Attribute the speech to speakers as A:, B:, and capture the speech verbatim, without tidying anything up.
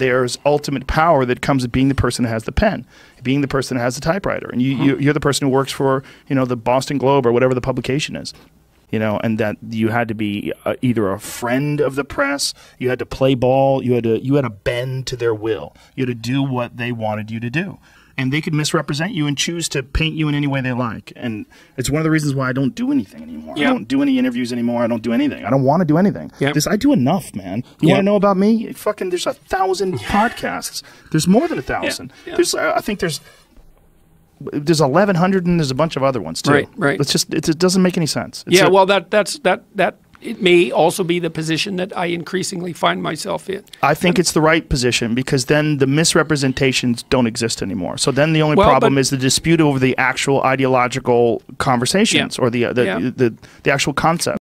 A: there's ultimate power that comes with being the person that has the pen, being the person that has the typewriter, and you, you you're the person who works for, you know, the Boston Globe or whatever the publication is. You know, and that you had to be uh, either a friend of the press, you had to play ball, you had to you had to bend to their will, you had to do what they wanted you to do, and they could misrepresent you and choose to paint you in any way they like. And it's one of the reasons why I don't do anything anymore. Yep. I don't do any interviews anymore. I don't do anything. I don't want to do anything. Yep. This I do enough, man. You yep. want to know about me? Fucking, there's a thousand podcasts. There's more than a thousand. Yeah. Yeah. There's, uh, I think there's. There's eleven hundred and there's a bunch of other ones too.
B: Right, right.
A: It's just it, it doesn't make any sense. It's
B: yeah,
A: a,
B: well, that that's that that it may also be the position that I increasingly find myself in.
A: I think it's the right position because then the misrepresentations don't exist anymore. So then the only
B: well,
A: problem
B: but,
A: is the dispute over the actual ideological conversations yeah. or the the,
B: yeah.
A: the the the actual concept.